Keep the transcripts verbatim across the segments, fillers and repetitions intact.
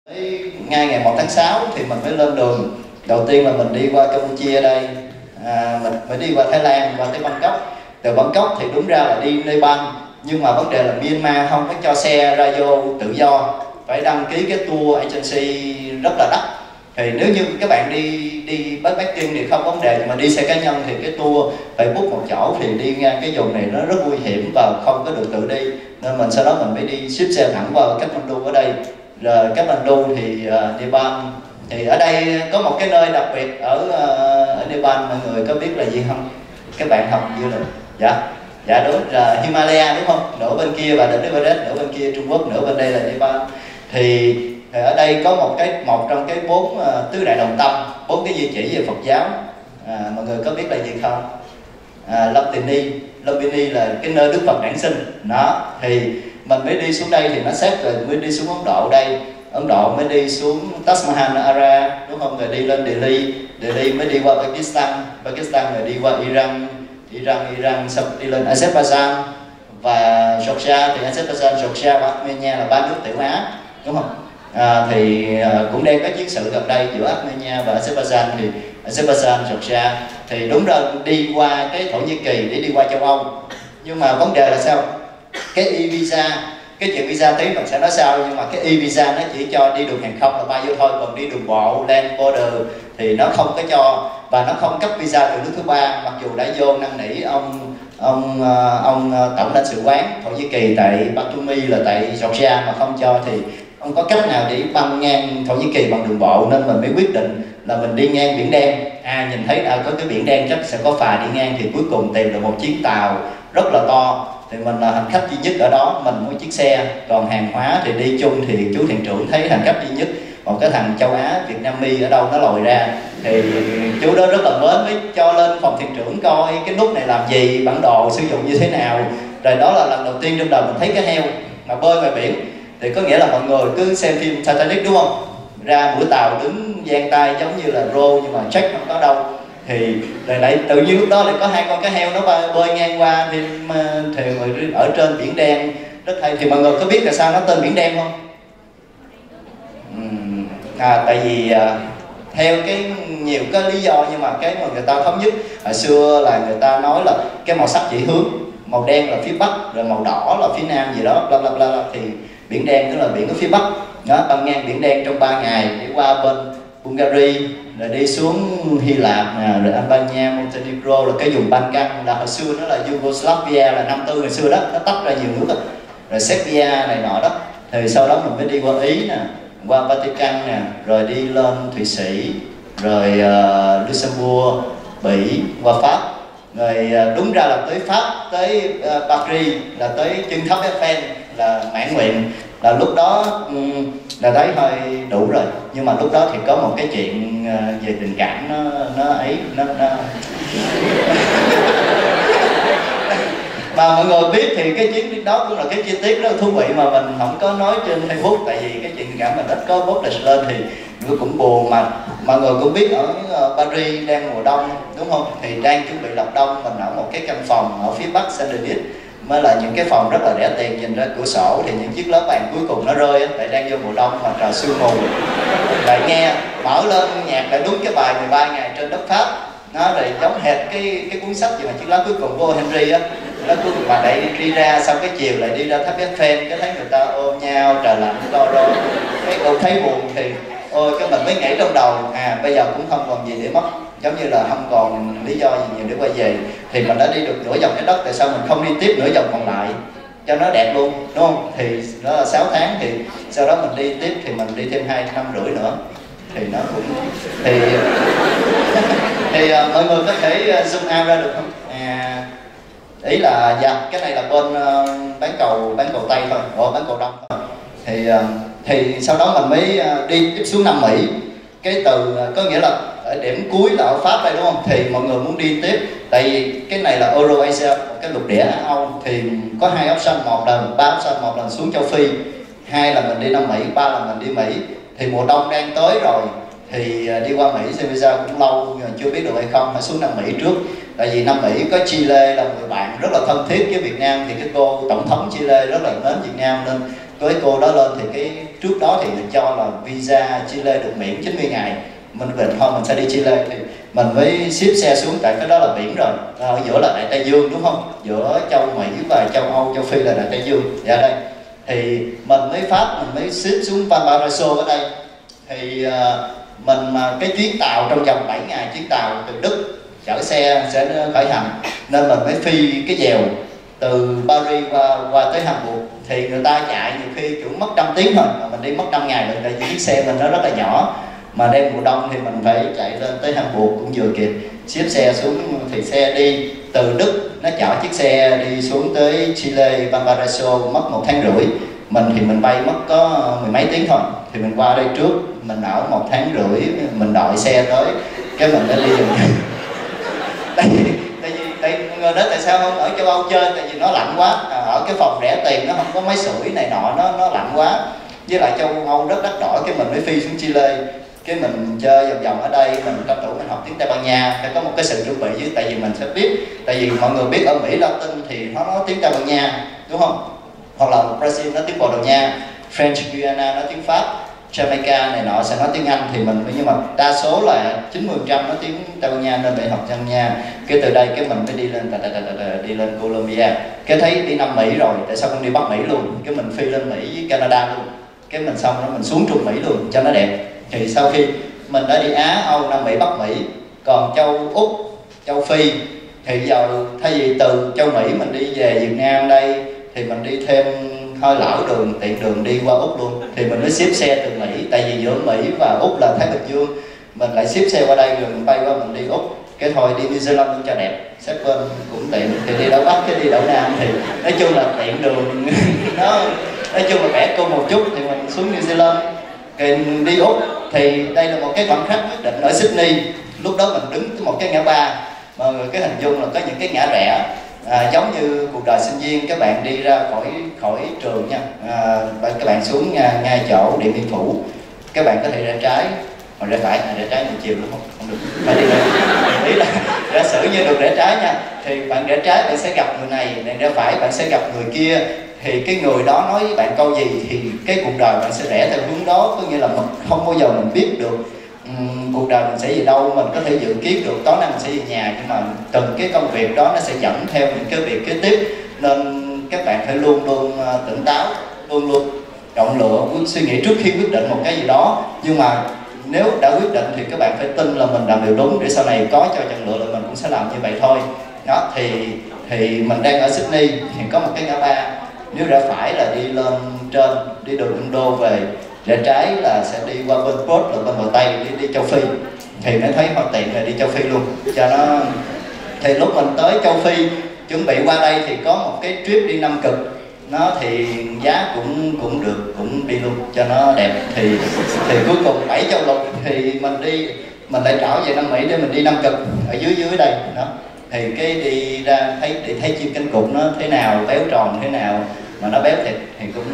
Ngay ngày một tháng sáu thì mình mới lên đường. Đầu tiên là mình đi qua Campuchia đây, à, mình mới đi qua Thái Lan, qua tới Bangkok. Từ Bangkok thì đúng ra là đi Nepal, nhưng mà vấn đề là Myanmar không có cho xe ra vô tự do, phải đăng ký cái tour agency rất là đắt. Thì nếu như các bạn đi đi backpacking thì không vấn đề, nhưng mà đi xe cá nhân thì cái tour phải book một chỗ, thì đi ngang cái vùng này nó rất nguy hiểm và không có được tự đi, nên mình sau đó mình mới đi ship xe thẳng vào Kathmandu ở đây. Rồi Kathmandu thì uh, Nepal, thì ở đây có một cái nơi đặc biệt ở uh, ở Nepal, mọi người có biết là gì không? Các bạn học du lịch, dạ dạ đúng là Himalaya đúng không? Nửa bên kia và đỉnh Everest, nửa bên kia Trung Quốc, nửa bên đây là Nepal. Thì, thì ở đây có một cái một trong cái bốn uh, tứ đại đồng tâm, bốn cái di chỉ về Phật giáo. À, mọi người có biết là gì không? À, Lumpini, Lumpini là cái nơi Đức Phật đản sinh. Đó, thì mình mới đi xuống đây thì nó xét rồi mới đi xuống Ấn Độ đây. Ấn Độ mới đi xuống Taj Mahal Agra, đúng không? Rồi đi lên Delhi, Delhi mới đi qua Pakistan, Pakistan rồi đi qua Iran, Iran, Iran xong đi lên Azerbaijan và Georgia. Thì Azerbaijan, Georgia và Armenia là ba nước Tiểu Á, đúng không? À, thì à, cũng đang có chiến sự gần đây giữa Armenia và Azerbaijan. Thì Azerbaijan, Georgia thì đúng rồi đi qua cái Thổ Nhĩ Kỳ để đi qua châu Âu. Nhưng mà vấn đề là sao? Cái e-visa, cái chuyện visa tí mình sẽ nói sau, nhưng mà cái e-visa nó chỉ cho đi đường hàng không là bay vô thôi, còn đi đường bộ, land border thì nó không có cho, và nó không cấp visa từ nước thứ ba. Mặc dù đã vô năn nỉ ông ông ông tổng lãnh sự quán Thổ Nhĩ Kỳ tại Batumi là tại Georgia mà không cho, thì không có cách nào để băng ngang Thổ Nhĩ Kỳ bằng đường bộ, nên mình mới quyết định là mình đi ngang Biển Đen. À, nhìn thấy à, có cái Biển Đen chắc sẽ có phà đi ngang, thì cuối cùng tìm được một chiếc tàu rất là to. Thì mình là hành khách duy nhất ở đó, mình mua chiếc xe, còn hàng hóa thì đi chung. Thì chú thuyền trưởng thấy hành khách duy nhất một cái thằng châu Á Việt Nam mi ở đâu nó lòi ra, thì chú đó rất là mến, mới cho lên phòng thuyền trưởng coi cái nút này làm gì, bản đồ sử dụng như thế nào. Rồi đó là lần đầu tiên trong đời mình thấy cái heo mà bơi ngoài biển. Thì có nghĩa là mọi người cứ xem phim Titanic đúng không, ra mũi tàu đứng giang tay giống như là rô, nhưng mà Jack không có đâu. Thì rồi lại tự nhiên lúc đó lại có hai con cá heo nó bơi ngang qua, thì, thì ở trên Biển Đen rất hay. Thì mọi người có biết tại sao nó tên Biển Đen không? Uhm, à, tại vì à, theo cái nhiều cái lý do, nhưng mà cái mà người ta thống nhất hồi xưa là người ta nói là cái màu sắc chỉ hướng, màu đen là phía bắc, rồi màu đỏ là phía nam gì đó, bla bla bla. Thì Biển Đen tức là biển ở phía bắc đó, băng ngang Biển Đen trong ba ngày để qua bên Bulgaria, rồi đi xuống Hy Lạp nè, rồi Albania, Montenegro, là cái vùng Balkan là hồi xưa nó là Yugoslavia, là năm tư hồi xưa đó, nó tách ra nhiều nước đó. Rồi Serbia này nọ đó. Thì sau đó mình mới đi qua Ý nè, qua Vatican nè, rồi đi lên Thụy Sĩ, rồi uh, Luxembourg, Bỉ, qua Pháp. Rồi uh, đúng ra là tới Pháp, tới uh, Paris, là tới chân tháp Eiffel, là mãn nguyện. Là lúc đó um, là thấy hơi đủ rồi. Nhưng mà lúc đó thì có một cái chuyện uh, về tình cảm nó nó ấy nó, nó... mà mọi người biết thì cái chuyến đó cũng là cái chi tiết rất là thú vị mà mình không có nói trên Facebook, tại vì cái chuyện tình cảm mình ít có post lên thì nó cũng buồn. Mà mọi người cũng biết ở uh, Paris đang mùa đông đúng không, thì đang chuẩn bị lập đông. Mình ở một cái căn phòng ở phía bắc Saint-Denis, mới là những cái phòng rất là rẻ tiền, nhìn ra cửa sổ thì những chiếc lá vàng cuối cùng nó rơi, tại đang vô mùa đông mà trời sương mù. Lại nghe mở lên nhạc lại đúng cái bài mười ba ngày trên đất Pháp, nó rồi giống hệt cái cái cuốn sách gì mà chiếc lá cuối cùng của Henry á, nó cuối cùng mà lại đi ra sau cái chiều lại đi ra tháp Eiffel, cái thấy người ta ôm nhau, trời lạnh to rồi, cái cô thấy buồn thì ôi cái mình mới nghĩ trong đầu à bây giờ cũng không còn gì để mất, giống như là không còn lý do gì nhiều để quay về. Thì mình đã đi được nửa vòng trái đất, tại sao mình không đi tiếp nửa vòng còn lại cho nó đẹp luôn, đúng không? Thì đó là sáu tháng, thì sau đó mình đi tiếp thì mình đi thêm hai năm rưỡi nữa, thì nó cũng thì thì uh, mọi người có thể zoom out ra được không? À, ý là dạ cái này là bên uh, bán cầu bán cầu tây thôi, ở bán cầu đông thôi. Thì uh, thì sau đó mình mới uh, đi tiếp xuống Nam Mỹ. Cái từ uh, có nghĩa là ở điểm cuối là ở Pháp đây đúng không? Thì mọi người muốn đi tiếp, tại vì cái này là Eurasia, một cái lục địa Á Âu, thì có hai option, một là ba option, một là xuống châu Phi, hai là mình đi Nam Mỹ, ba là mình đi Mỹ. Thì mùa đông đang tới rồi, thì đi qua Mỹ xem visa cũng lâu nhưng chưa biết được hay không, phải xuống Nam Mỹ trước. Tại vì Nam Mỹ có Chile là người bạn rất là thân thiết với Việt Nam, thì cái cô tổng thống Chile rất là mến Việt Nam, nên cái cô đó lên thì cái trước đó thì được cho là visa Chile được miễn chín mươi ngày, mình định thôi mình sẽ đi Chile thì mình mới ship xe xuống, tại cái đó là biển rồi, ở giữa là Đại Tây Dương đúng không, giữa châu Mỹ và châu Âu, châu Phi là Đại Tây Dương. Dạ đây thì mình mới Pháp mình mới ship xuống Valparaiso ở đây, thì uh, mình mà cái chuyến tàu trong vòng bảy ngày chuyến tàu từ Đức chở xe sẽ khởi hành, nên mình mới phi cái dèo từ Paris qua qua tới Hamburg, thì người ta chạy nhiều khi cũng mất trăm tiếng thôi, mà mình đi mất năm ngày, tại vì chiếc xe mình nó rất là nhỏ, mà đêm mùa đông thì mình phải chạy lên tới Hamburg cũng vừa kịp, xếp xe xuống thì xe đi từ Đức nó chở chiếc xe đi xuống tới Chile Valparaiso mất một tháng rưỡi, mình thì mình bay mất có mười mấy tiếng thôi, thì mình qua đây trước mình ở một tháng rưỡi mình đợi xe tới cái mình đã đi được. tại vì tại vì tại người đó tại sao không ở châu Âu chơi, tại vì nó lạnh quá, ở cái phòng rẻ tiền nó không có máy sưởi này nọ, nó nó lạnh quá, với lại châu Âu rất đắt đỏ, cái mình mới phi xuống Chile, cái mình chơi vòng vòng ở đây, mình tranh thủ mình học tiếng Tây Ban Nha, phải có một cái sự chuẩn bị chứ, tại vì mình sẽ biết, tại vì mọi người biết ở Mỹ Latin thì nó nói tiếng Tây Ban Nha đúng không, hoặc là Brazil nói tiếng Bồ Đào Nha, French Guiana nói tiếng Pháp, Jamaica này nọ sẽ nói tiếng Anh, thì mình nhưng mà đa số là chín mươi phần trăm nói tiếng Tây Ban Nha nên phải học Tây Ban Nha. Cái từ đây cái mình mới đi lên đi lên Colombia, cái thấy đi Nam Mỹ rồi tại sao không đi Bắc Mỹ luôn, cái mình phi lên Mỹ với Canada luôn, cái mình xong đó mình xuống Trung Mỹ luôn cho nó đẹp. Thì sau khi mình đã đi Á, Âu, Nam Mỹ, Bắc Mỹ, còn châu Úc, châu Phi thì giờ thay vì từ châu Mỹ mình đi về Việt Nam đây thì mình đi thêm hơi lỡ đường, tiện đường đi qua Úc luôn, thì mình mới ship xe từ Mỹ, tại vì giữa Mỹ và Úc là Thái Bình Dương, mình lại ship xe qua đây rồi mình bay qua mình đi Úc, cái thôi đi New Zealand cũng cho đẹp, xếp bên cũng tiện, thì đi đảo Bắc cái đi đảo Nam, thì nói chung là tiện đường nó nói chung là bẻ cô một chút thì mình xuống New Zealand. Thì đi Úc thì đây là một cái khoảnh khắc quyết định ở Sydney, lúc đó mình đứng một cái ngã ba, mọi người cái hình dung là có những cái ngã rẽ, à, giống như cuộc đời sinh viên, các bạn đi ra khỏi khỏi trường nha, à, các bạn xuống ngay, ngay chỗ Điện Biên Phủ, các bạn có thể rẽ trái hoặc rẽ phải, à, rẽ trái một chiều đúng không? Không được, phải đi rẽ, ý là giả sử như được rẽ trái nha, thì bạn rẽ trái bạn sẽ gặp người này, bạn rẽ phải bạn sẽ gặp người kia, thì cái người đó nói với bạn câu gì thì cái cuộc đời bạn sẽ rẽ theo hướng đó, có nghĩa là mình không bao giờ mình biết được um, cuộc đời mình sẽ về đâu, mình có thể dự kiến được tối nay mình sẽ về nhà, nhưng mà từng cái công việc đó nó sẽ dẫn theo những cái việc kế tiếp, nên các bạn phải luôn luôn uh, tỉnh táo, luôn luôn chọn lựa, suy nghĩ trước khi quyết định một cái gì đó, nhưng mà nếu đã quyết định thì các bạn phải tin là mình làm điều đúng, để sau này có cho chọn lựa là mình cũng sẽ làm như vậy thôi. Đó thì thì mình đang ở Sydney thì có một cái ngã ba, nếu rẽ phải là đi lên trên đi đường Indo về, rẽ trái là sẽ đi qua bên Perth là bên bờ Tây đi đi châu Phi, thì mới thấy họ tiện là đi châu Phi luôn cho nó. Thì lúc mình tới châu Phi chuẩn bị qua đây thì có một cái trip đi Nam Cực, nó thì giá cũng cũng được, cũng đi luôn cho nó đẹp, thì thì cuối cùng bảy châu lục thì mình đi mình lại trở về Nam Mỹ để mình đi Nam Cực ở dưới dưới đây đó, thì cái đi ra thấy thì thấy chim cánh cụt nó thế nào, béo tròn thế nào mà nó béo thịt thì cũng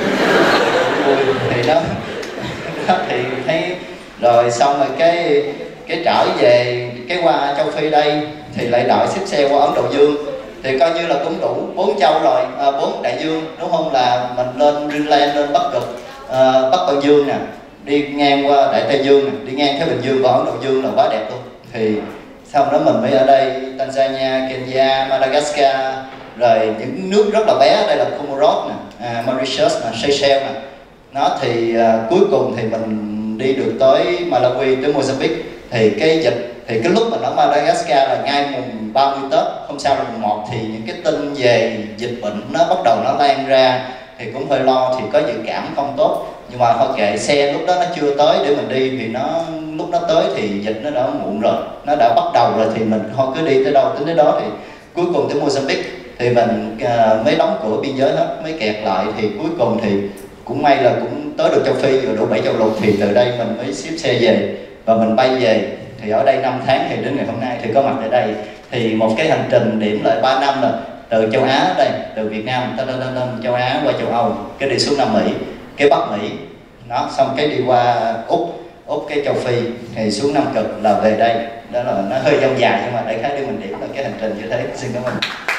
vui, thì đó, đó thì thấy rồi xong rồi cái cái trở về cái qua châu Phi đây thì lại đợi xếp xe qua Ấn Độ Dương, thì coi như là cũng đủ bốn châu rồi, à, bốn đại dương đúng không, là mình lên Greenland, lên Bắc Cực, à, Bắc Đại Dương nè, đi ngang qua Đại Tây Dương nè, đi ngang Thái Bình Dương và Ấn Độ Dương là quá đẹp luôn. Thì sau đó mình mới ở đây Tanzania, Kenya, Madagascar, rồi những nước rất là bé, đây là Comoros nè, à, Mauritius nè, Seychelles nè. Nó thì à, cuối cùng thì mình đi được tới Malawi, tới Mozambique. Thì cái dịch thì cái lúc mình ở Madagascar là ngay mùng ba mươi Tết, hôm sau là mùng một, thì những cái tin về dịch bệnh nó bắt đầu nó lan ra, thì cũng hơi lo, thì có dự cảm không tốt, nhưng mà thôi kệ, xe lúc đó nó chưa tới để mình đi, thì nó lúc nó tới thì dịch nó đã muộn rồi, nó đã bắt đầu rồi, thì mình thôi cứ đi tới đâu tính tới đó. Thì cuối cùng tới Mozambique thì mình uh, mới đóng cửa biên giới hết, mới kẹt lại, thì cuối cùng thì cũng may là cũng tới được châu Phi rồi, đủ bảy châu lục, thì từ đây mình mới ship xe về và mình bay về. Thì ở đây năm tháng thì đến ngày hôm nay thì có mặt ở đây, thì một cái hành trình điểm lại ba năm rồi, từ châu Á đây, từ Việt Nam ta, ta, ta, ta, châu Á qua châu Âu, cái đi xuống Nam Mỹ, cái Bắc Mỹ, nó xong cái đi qua Úc, Úc cái châu Phi, thì xuống Nam Cực là về đây. Đó là nó hơi dông dài nhưng mà đại khái để mình điểm là cái hành trình như thế. Xin cảm ơn.